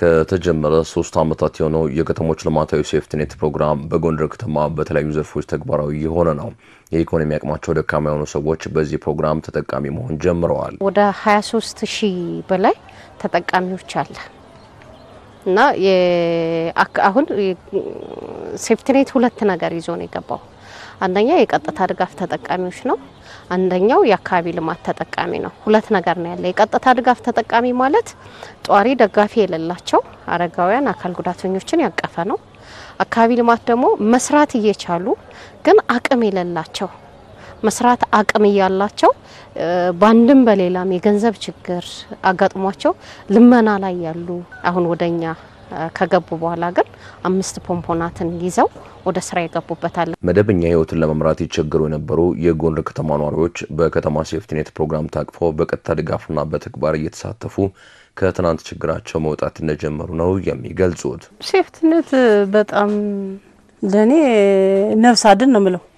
ከተጀመረ 3 ዓመታት የሆነው የከተሞች ልማታዊ ሴፍቲኔት ፕሮግራም በጎንደር ከተማ በተለያዩ ዘርፎች ተግባራዊ የሆነ ነው። የኢኮኖሚ አቅማቸው ደካማ የሆኑ ሰዎች በዚህ ፕሮግራም ተጠቃሚ መሆን ጀምረዋል። ወደ 23000 በላይ ተጠቃሚዎች አለ እና አሁን ሴፍቲኔት ሁለት ነገር ይዞ ነው የገባው። አንደኛ የቀጥታ ድጋፍ ተጠቃሚዎች ነው። አንደኛው የአካባቢ ልማት ተጠቃሚ ነው። ሁለት ነገር ነው ያለ። የቀጥታ ድጋፍ ተጠቃሚ ማለት ጧሪ ደጋፊ የሌላቸው አረጋውያን አካል ጉዳተኞችን ያቀፈ ነው። አካባቢ ልማት ደግሞ መስራት እየቻሉ ግን አቅም የሌላቸው መስራት አቅም ያላቸው ባንድም በሌላም የገንዘብ ችግር አጋጥሟቸው ልመና ላይ ያሉ አሁን ወደኛ ከገቡ በኋላ ግን 5 ፖምፖናትን ይዘው ወደ ስራ ይገቡበታል። መደበኛ ህይወትን ለመምራት ይቸገሩ የነበሩ የጎንደር ከተማ ነዋሪዎች በከተማ ሴፍቲኔት ፕሮግራም ታቅፈው በቀጥታ ድጋፍና በተግባር እየተሳተፉ ከትናንት ችግራቸው መውጣት እንደጀመሩ ነው የሚገልጹት። ሴፍቲኔት በጣም ለኔ ነፍስ አድን ነው ምለው።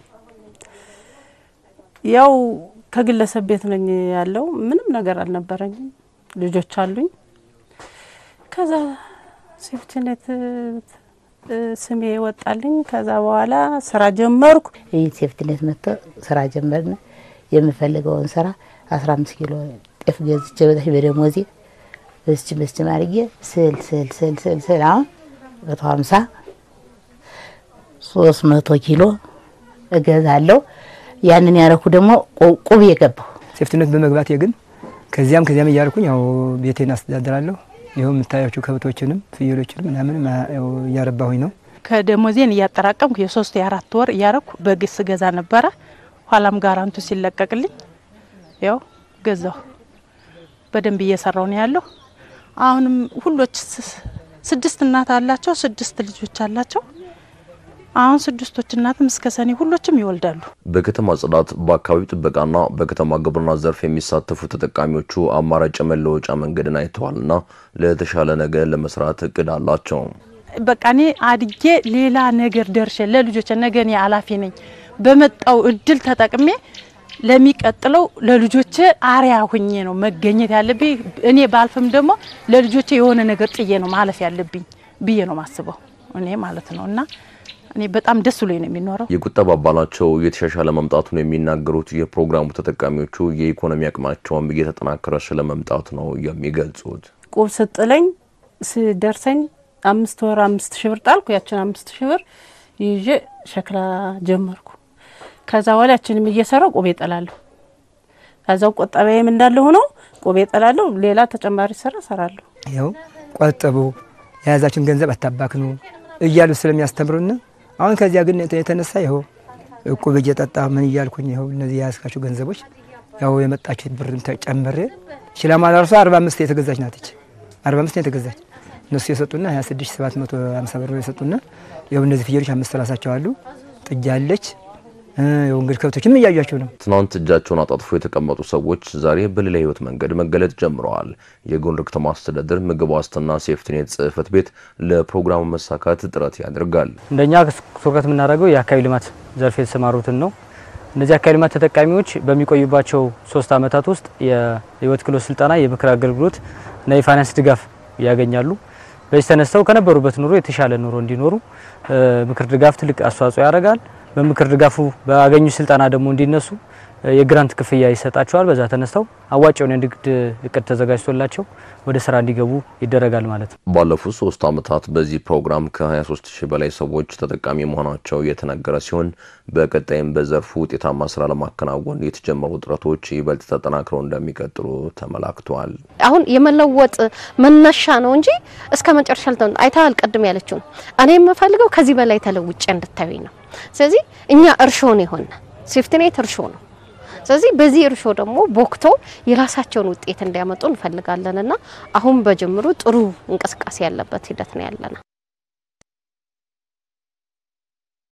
ያው ከግለሰብ ቤት ነኝ ያለው ምንም ነገር አልነበረኝም። ልጆች አሉኝ። ከዛ ሴፍቲኔት ስሜ ወጣልኝ። ከዛ በኋላ ስራ ጀመርኩ። ሴፍቲኔት መጥቶ ስራ ጀመርና የምፈልገውን ስራ 15 ኪሎ ጤፍ ገዝቼ በደሞዜ በስች ማርጌ ስል አሁን 150 300 ኪሎ እገዛለሁ። ያንን ያረኩ ደግሞ ቁብ የገባው ሴፍቲኔት በመግባት ግን ከዚያም እያልኩኝ ያው ቤቴን አስተዳድራለሁ። ይሄው የምታያችሁ ከብቶችንም ፍየሎችንም ምናምን ያው ያረባሁኝ ነው። ከደሞዜን ያጠራቀምኩ የ3 የ4 ወር ያረኩ በግስ ገዛ ነበር። ኋላም ጋራንቱ ሲለቀቅልኝ ያው ገዛው በደንብ እየሰራው ነው ያለው። አሁንም ሁሎች 6 እናት አላቸው፣ 6 ልጆች አላቸው። አሁን 6ቶች እናትም እስከ ሰኔ ሁሎችም ይወልዳሉ። በከተማ ጽዳት በአካባቢ ጥበቃና በከተማ ግብርና ዘርፍ የሚሳተፉ ተጠቃሚዎቹ አማራጭ መለወጫ መንገድን አይተዋልና ለተሻለ ነገር ለመስራት እቅድ አላቸው። በቃኔ አድጌ ሌላ ነገር ደርሼ ለልጆቼ ነገኔ አላፊ ነኝ በመጣው እድል ተጠቅሜ ለሚቀጥለው ለልጆቼ አሪያ ሆኜ ነው መገኘት ያለብኝ። እኔ ባልፍም ደግሞ ለልጆቼ የሆነ ነገር ጥዬ ነው ማለፍ ያለብኝ ብዬ ነው ማስበው እኔ ማለት ነውና እኔ በጣም ደስ ብሎኝ ነው የሚኖረው። የቁጠባ ባላቸው የተሻሻለ መምጣቱን የሚናገሩት የፕሮግራሙ ተጠቃሚዎቹ የኢኮኖሚ አቅማቸውም እየተጠናከረ ስለመምጣቱ ነው የሚገልጹት። ቁብ ስጥለኝ ሲደርሰኝ 5 ወር 5000 ብር ጣልኩ። ያችን 5000 ብር ይዤ ሸክላ ጀመርኩ። ከዛ በኋላ ያችንም እየሰራው ቁብ እጠላለሁ። ከዛው ቁጠባዬም እንዳለ ሆኖ ቁብ እጠላለሁ። ሌላ ተጨማሪ ስራ ሰራለሁ። ያው ቆጠቡ ያዛችን ገንዘብ አታባክኑ እያሉ ስለሚያስተምሩና አሁን ከዚያ ግን የተነሳ ይሄው ቁብ እየጠጣ ምን እያልኩኝ ይሄው እነዚህ ያስካችሁ ገንዘቦች ያው የመጣችሁ ብርም ተጨመረ ሽላማል አርሶ 45 የተገዛች ናት። 45 የተገዛች እነሱ የሰጡና 26750 ብር የሰጡና ያው እነዚህ ፍየሎች 530 አሉ። ጥጃለች ያው እንግዲህ ከብቶችም እያያቸው ነው። ትናንት እጃቸውን አጣጥፎ የተቀመጡ ሰዎች ዛሬ በሌላ ህይወት መንገድ መገለጥ ጀምረዋል። የጎንደር ከተማ አስተዳደር ምግብ ዋስትና ሴፍቲኔት ጽህፈት ቤት ለፕሮግራሙ መሳካት ጥረት ያደርጋል። እንደኛ ሶከት የምናደርገው የአካባቢ ልማት ዘርፍ የተሰማሩትን ነው። እነዚህ አካባቢ ልማት ተጠቃሚዎች በሚቆዩባቸው 3 ዓመታት ውስጥ የህይወት ክህሎት ስልጠና፣ የምክር አገልግሎት እና የፋይናንስ ድጋፍ ያገኛሉ። በዚህ ተነስተው ከነበሩበት ኑሮ የተሻለ ኑሮ እንዲኖሩ ምክር ድጋፍ ትልቅ አስተዋጽኦ ያደርጋል። በምክር ድጋፉ ባገኙ ስልጣና ደግሞ እንዲነሱ የግራንት ክፍያ ይሰጣቸዋል። በዛ ተነስተው አዋጭውን ንግድ እቅድ ተዘጋጅቶላቸው ወደ ስራ እንዲገቡ ይደረጋል ማለት ነው። ባለፉት 3 ዓመታት በዚህ ፕሮግራም ከ23000 በላይ ሰዎች ተጠቃሚ መሆናቸው የተነገረ ሲሆን በቀጣይም በዘርፉ ውጤታማ ስራ ለማከናወን የተጀመሩ ጥረቶች ይበልጥ ተጠናክረው እንደሚቀጥሉ ተመላክቷል። አሁን የመለወጥ መነሻ ነው እንጂ እስከ መጨረሻ አይታል ቀድም ያለችው እኔ የምፈልገው ከዚህ በላይ ተለውጬ እንድታዩኝ ነው። ስለዚህ እኛ እርሾ ነው የሆነ ሴፍቲኔት እርሾ ነው። ስለዚህ በዚህ እርሾ ደግሞ ቦክቶ የራሳቸውን ውጤት እንዲያመጡ እንፈልጋለንና አሁን በጀምሩ ጥሩ እንቅስቃሴ ያለበት ሂደት ነው ያለና